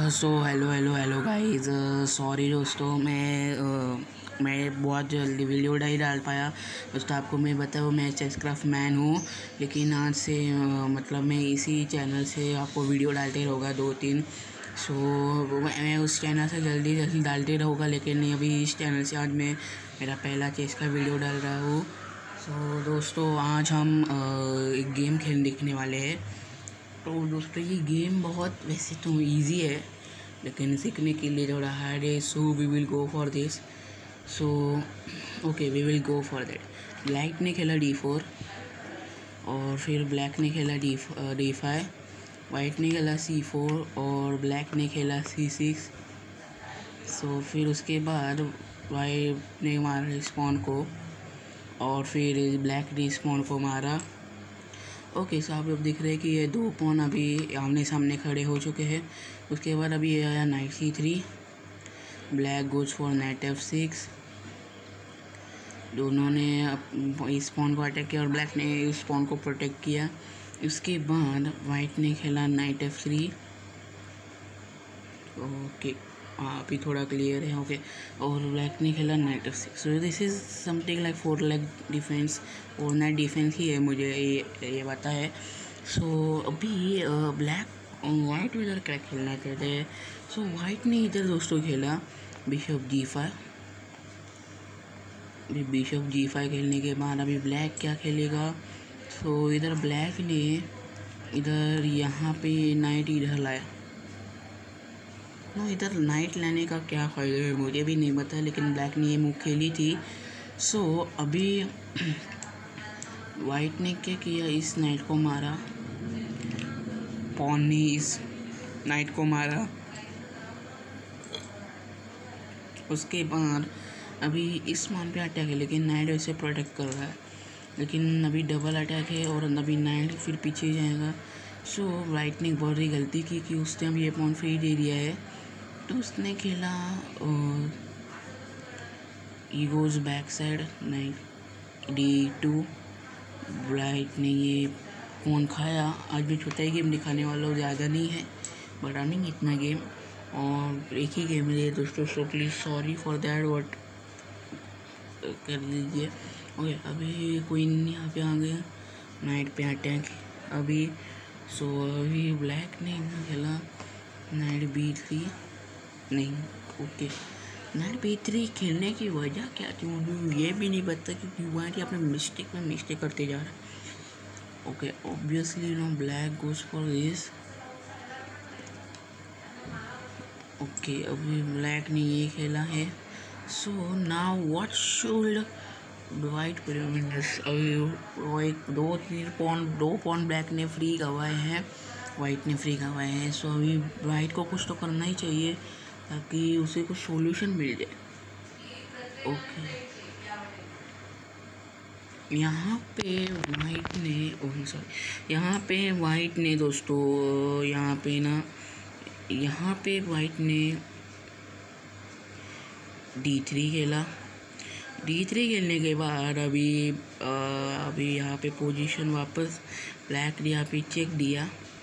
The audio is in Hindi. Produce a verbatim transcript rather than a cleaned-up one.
सो hello hello hello guys, sorry दोस्तों, मैं uh, मैं बहुत जल्दी वीडियो नहीं डाल पाया दोस्तों। आपको मैं बताऊँ, मैं चेस क्राफ्ट मैन हूँ, लेकिन आज से uh, मतलब मैं इसी चैनल से आपको वीडियो डालते रहूँगा दो तीन। सो so, मैं उस चैनल से जल्दी जल्दी डालते रहूँगा, लेकिन अभी इस चैनल से आज मैं मेरा पहला चेस का वीडियो डाल रहा हूँ। सो so, दोस्तों आज हम uh, एक गेम खेल देखने वाले हैं। तो दोस्तों ये गेम बहुत वैसे तो इजी है, लेकिन सीखने के लिए थोड़ा हार्ड है। So we will go for this. So okay, we will go for that. Black ने खेला डी फोर, और फिर ब्लैक ने खेला डी डी फाइव, वाइट ने खेला सी फोर, और ब्लैक ने खेला सी सिक्स। सो फिर उसके बाद वाइट ने मारा स्पॉन को, और फिर ब्लैक ने स्पॉन को मारा। ओके सो आप लोग दिख रहे हैं कि ये दो पॉन अभी आमने सामने खड़े हो चुके हैं। उसके बाद अभी ये आया knight C three, black goes for knight F six. दोनों ने इस पॉन को अटैक किया और ब्लैक ने इस पॉन को प्रोटेक्ट किया। उसके बाद वाइट ने खेला नाइट एफ थ्री। ओके हाँ अभी थोड़ा क्लियर है। ओके और ब्लैक ने खेला knight F six. So this is something like four leg defence, और नाइट डिफेंस ही है, मुझे ये ये पता है। सो so, अभी ब्लैक वाइट इधर क्या खेलना चाहते हैं। सो वाइट ने इधर दोस्तों खेला बिशप जी फाइव। अभी बिशप जी फाइव खेलने के बाद अभी ब्लैक क्या खेलेगा। सो so, इधर ब्लैक ने इधर यहाँ पे नाइट इधर लाया। नो इधर नाइट लाने का क्या फ़ायदा है मुझे भी नहीं पता, लेकिन ब्लैक ने ये मूव खेली थी। सो so, अभी वाइट ने क्या किया, इस नाइट को मारा, पॉन ने इस नाइट को मारा। उसके बाद अभी इस मान पे अटैक है, लेकिन नाइट इसे प्रोटेक्ट कर रहा है, लेकिन अभी डबल अटैक है और अभी नाइट फिर पीछे जाएगा। सो so, वाइट ने बहुत ही गलती की कि उसने अभी ये पॉन फ्री दे दिया है, तो उसने खेला ईगोज back side knight D two. ब्राइट ने ये फोन खाया। आज भी छोटा ही गेम दिखाने वाला हूँ, ज़्यादा नहीं है, बड़ा नहीं इतना गेम, और एक ही गेम है दोस्तों। So please sorry for that, वट कर दीजिए। ओके अभी क्वीन यहाँ पे आ गया, नाइट पे अटैक अभी। सो अभी ब्लैक ने खेला नाइट बी थ्री, नहीं ओके नाइट बी थ्री खेलने की वजह क्या थी मुझे ये भी नहीं पता, क्योंकि हुआ कि आपने मिस्टेक में मिस्टेक करते जा रहे हैं। Okay obviously no black goes for this. Okay अभी ब्लैक ने ये खेला है। So now what should white prevent. अभी वाइट दो तीन पॉन दो पॉन ब्लैक ने फ्री गवाए हैं, वाइट ने फ्री गवाए हैं। सो अभी वाइट को कुछ तो करना ही चाहिए ताकि उसे कुछ सॉल्यूशन मिल जाए। ओके यहाँ पे वाइट ने ओह सॉरी यहाँ पे वाइट ने दोस्तों यहाँ पे ना यहाँ पे वाइट ने डी थ्री खेला। डी थ्री खेलने के बाद अभी आ, अभी यहाँ पे पोजीशन वापस ब्लैक ने यहाँ पे चेक दिया।